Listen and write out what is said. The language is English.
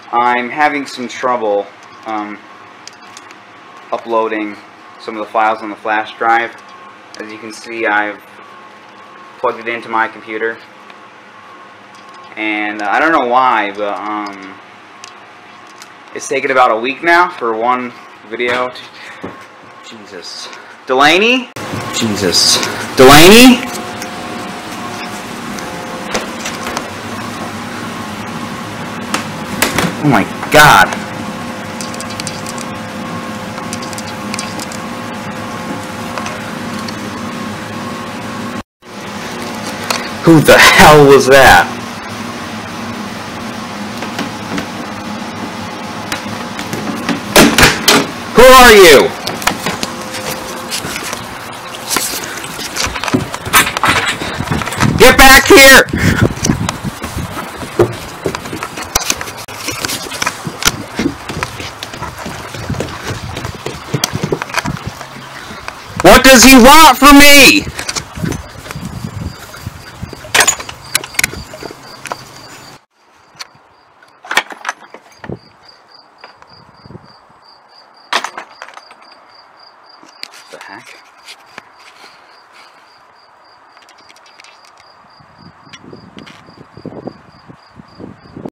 I'm having some trouble uploading some of the files on the flash drive. As you can see, I've plugged it into my computer, and I don't know why, but it's taken about a week now for one video. Jesus. Delaney? Jesus. Delaney? Oh my God. Who the hell was that? Who are you? Get back here! What does he want from me? What the heck?